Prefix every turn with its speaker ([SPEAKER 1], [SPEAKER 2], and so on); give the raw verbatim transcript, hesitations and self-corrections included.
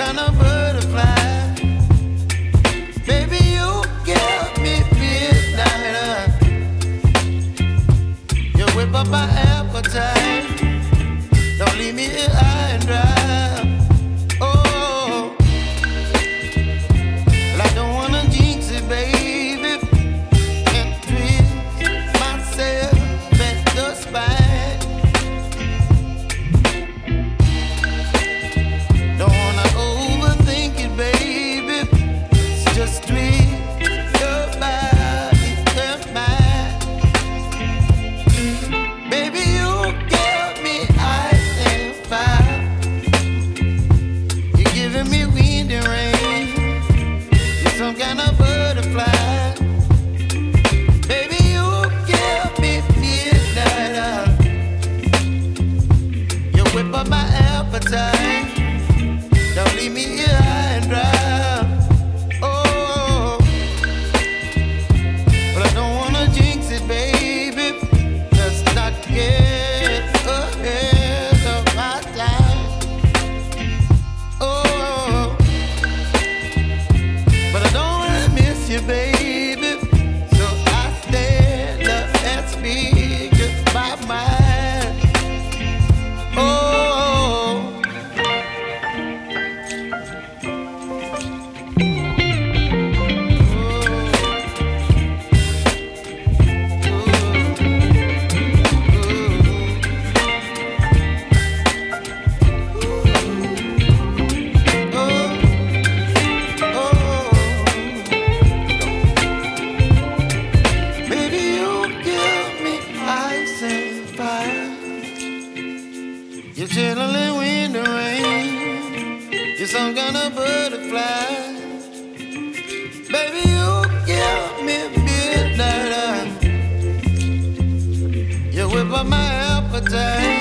[SPEAKER 1] kind of butterfly. Baby, you give me midnight. You whip up my appetite. Don't leave me here high and dry. Oh, well, I don't wanna jinx it, baby, and twist myself at the spine. Don't wanna overthink it, baby. It's just twist your body and mine. Baby, you give me ice and fire. You're giving me wind and rain. You're some kind of butterfly. Baby, you give me midnight. You whip up my appetite. Don't leave me here high and dry. Oh, but I don't wanna jinx it, baby. Let's not get ahead of my time. Oh, but I don't wanna miss you, baby. So I stand up and speak my mind. Oh. Baby, you give me ice and fire. You're chilling wind and rain. You're some kind of butterfly. Baby, you give me midnight. You whip up my appetite.